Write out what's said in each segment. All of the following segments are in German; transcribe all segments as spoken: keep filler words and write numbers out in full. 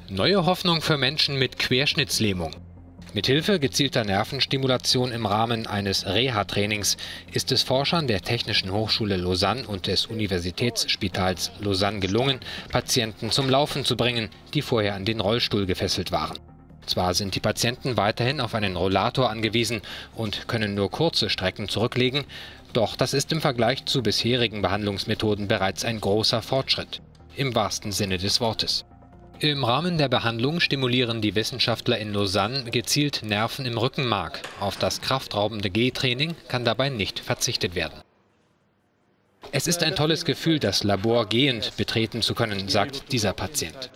Neue Hoffnung für Menschen mit Querschnittslähmung. Mithilfe gezielter Nervenstimulation im Rahmen eines Reha-Trainings ist es Forschern der Technischen Hochschule Lausanne und des Universitätsspitals Lausanne gelungen, Patienten zum Laufen zu bringen, die vorher an den Rollstuhl gefesselt waren. Zwar sind die Patienten weiterhin auf einen Rollator angewiesen und können nur kurze Strecken zurücklegen, doch das ist im Vergleich zu bisherigen Behandlungsmethoden bereits ein großer Fortschritt, im wahrsten Sinne des Wortes. Im Rahmen der Behandlung stimulieren die Wissenschaftler in Lausanne gezielt Nerven im Rückenmark. Auf das kraftraubende Gehtraining kann dabei nicht verzichtet werden. Es ist ein tolles Gefühl, das Labor gehend betreten zu können, sagt dieser Patient.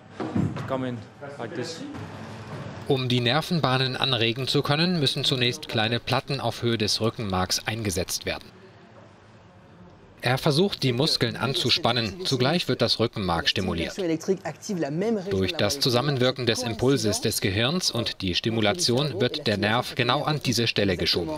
Um die Nervenbahnen anregen zu können, müssen zunächst kleine Platten auf Höhe des Rückenmarks eingesetzt werden. Er versucht, die Muskeln anzuspannen, zugleich wird das Rückenmark stimuliert. Durch das Zusammenwirken des Impulses des Gehirns und die Stimulation wird der Nerv genau an diese Stelle geschoben.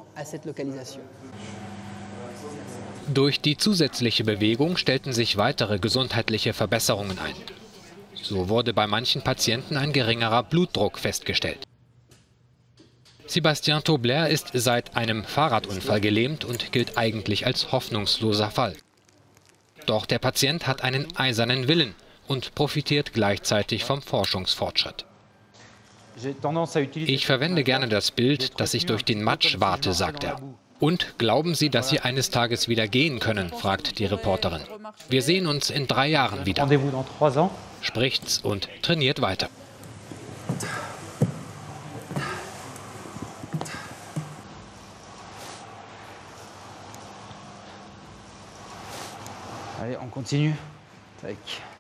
Durch die zusätzliche Bewegung stellten sich weitere gesundheitliche Verbesserungen ein. So wurde bei manchen Patienten ein geringerer Blutdruck festgestellt. Sébastien Tobler ist seit einem Fahrradunfall gelähmt und gilt eigentlich als hoffnungsloser Fall. Doch der Patient hat einen eisernen Willen und profitiert gleichzeitig vom Forschungsfortschritt. Ich verwende gerne das Bild, dass ich durch den Matsch warte, sagt er. Und glauben Sie, dass Sie eines Tages wieder gehen können, fragt die Reporterin. Wir sehen uns in drei Jahren wieder. Spricht's und trainiert weiter. Allez, on continue. Tac.